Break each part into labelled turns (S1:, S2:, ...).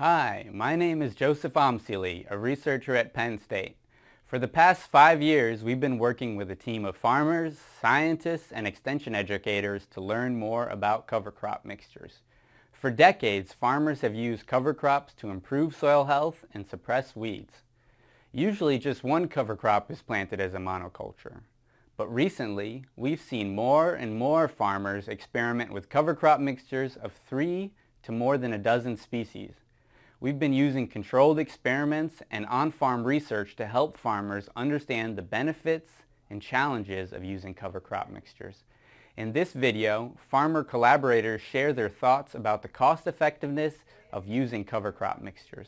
S1: Hi, my name is Joseph Omsili, a researcher at Penn State. For the past 5 years, we've been working with a team of farmers, scientists, and extension educators to learn more about cover crop mixtures. For decades, farmers have used cover crops to improve soil health and suppress weeds. Usually just one cover crop is planted as a monoculture. But recently, we've seen more and more farmers experiment with cover crop mixtures of 3 to more than a dozen species. We've been using controlled experiments and on-farm research to help farmers understand the benefits and challenges of using cover crop mixtures. In this video, farmer collaborators share their thoughts about the cost-effectiveness of using cover crop mixtures.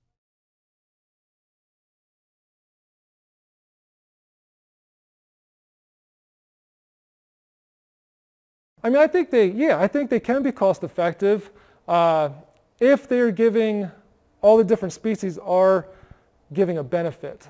S2: I think they can be cost effective if they're giving, all the different species are giving a benefit.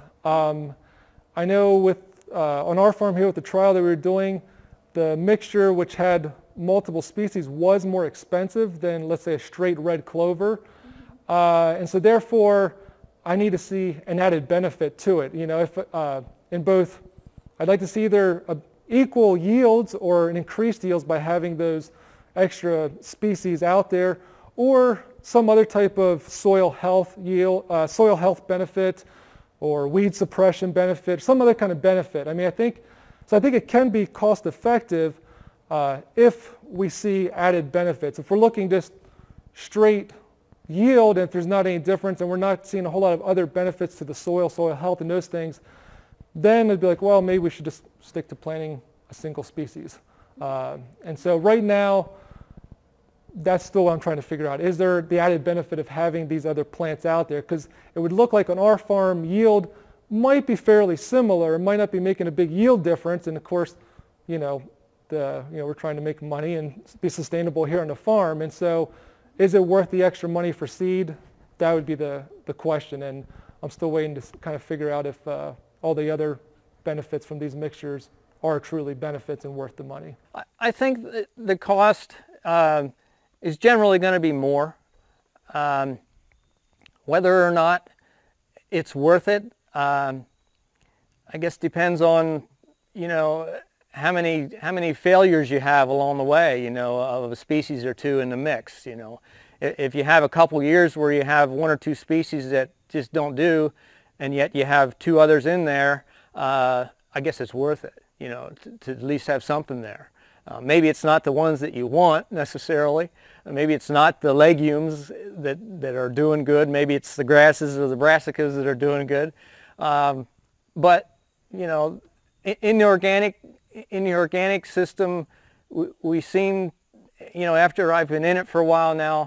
S2: I know on our farm here with the trial that we were doing, the mixture which had multiple species was more expensive than, let's say, a straight red clover. And so therefore, I need to see an added benefit to it. You know, if in both, I'd like to see either equal yields or an increased yields by having those extra species out there, or some other type of soil health benefit, or weed suppression benefit, some other kind of benefit. I think it can be cost effective if we see added benefits. If we're looking just straight yield, and if there's not any difference, and we're not seeing a whole lot of other benefits to the soil health and those things, then it'd be like, well, maybe we should just stick to planting a single species. And so right now, that's still what I'm trying to figure out. Is there the added benefit of having these other plants out there? Because it would look like on our farm, yield might be fairly similar. It might not be making a big yield difference. And of course, we're trying to make money and be sustainable here on the farm. And so is it worth the extra money for seed? That would be the question. And I'm still waiting to kind of figure out if all the other benefits from these mixtures are truly benefits and worth the money.
S3: I think the cost is generally going to be more. Whether or not it's worth it, I guess depends on, how many failures you have along the way, of a species or two in the mix. If you have a couple years where you have 1 or 2 species that just don't do, and yet you have 2 others in there, I guess it's worth it, to at least have something there. Maybe it's not the ones that you want necessarily. Maybe it's not the legumes that are doing good. Maybe it's the grasses or the brassicas that are doing good. But in the organic system, we seem, after I've been in it for a while now,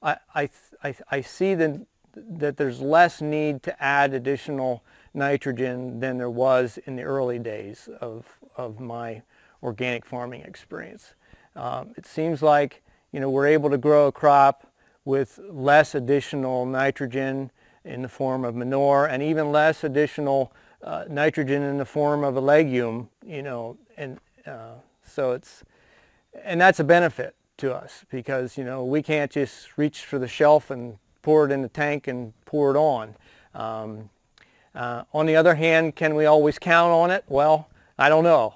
S3: I see that there's less need to add additional nitrogen than there was in the early days of my organic farming experience. It seems like we're able to grow a crop with less additional nitrogen in the form of manure, and even less additional nitrogen in the form of a legume, and that's a benefit to us, because we can't just reach for the shelf and pour it in the tank and pour it on. On the other hand, can we always count on it? Well, I don't know.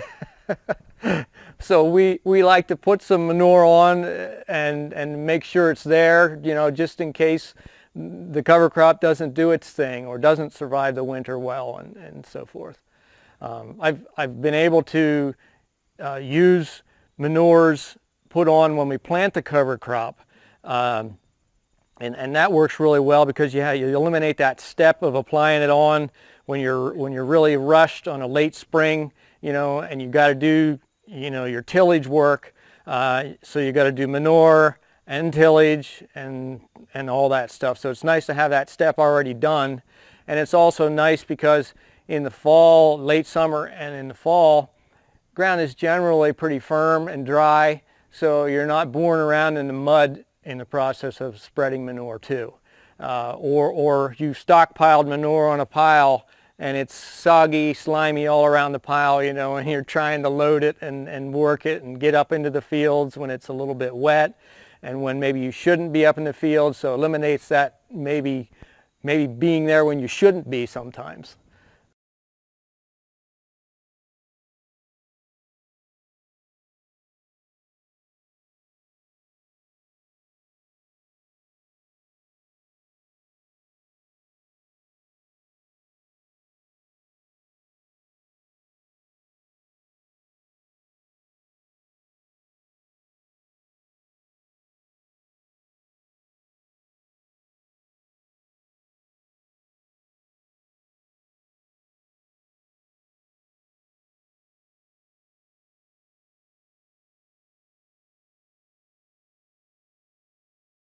S3: So we like to put some manure on and make sure it's there, just in case the cover crop doesn't do its thing or doesn't survive the winter well, and so forth. I've been able to use manures put on when we plant the cover crop, and that works really well, because you eliminate that step of applying it on when you're really rushed on a late spring, and you've got to do your tillage work. So you got to do manure and tillage and all that stuff. So it's nice to have that step already done. And it's also nice because in the fall, late summer and in the fall, ground is generally pretty firm and dry, so you're not boring around in the mud in the process of spreading manure too. Or you stockpiled manure on a pile and it's soggy, slimy all around the pile, and you're trying to load it and work it and get up into the fields when it's a little bit wet. and when maybe you shouldn't be up in the field, so eliminates that maybe being there when you shouldn't be sometimes.